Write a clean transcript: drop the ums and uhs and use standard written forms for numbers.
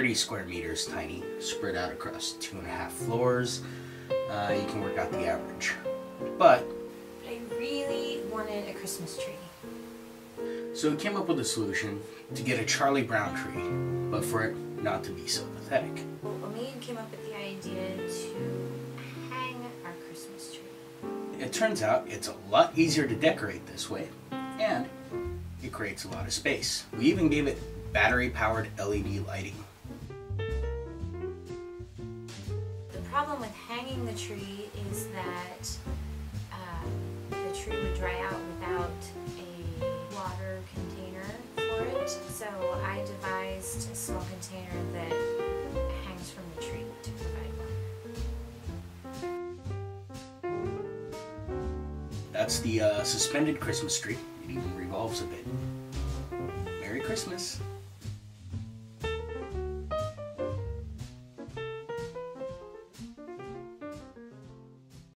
30 square meters tiny, spread out across 2.5 floors. You can work out the average. But I really wanted a Christmas tree. so we came up with a solution to get a Charlie Brown tree, but for it not to be so pathetic. Well, Omid came up with the idea to hang our Christmas tree. It turns out it's a lot easier to decorate this way, and it creates a lot of space. We even gave it battery-powered LED lighting. The problem with hanging the tree is that the tree would dry out without a water container for it. So I devised a small container that hangs from the tree to provide water. That's the suspended Christmas tree. It even revolves a bit. Merry Christmas!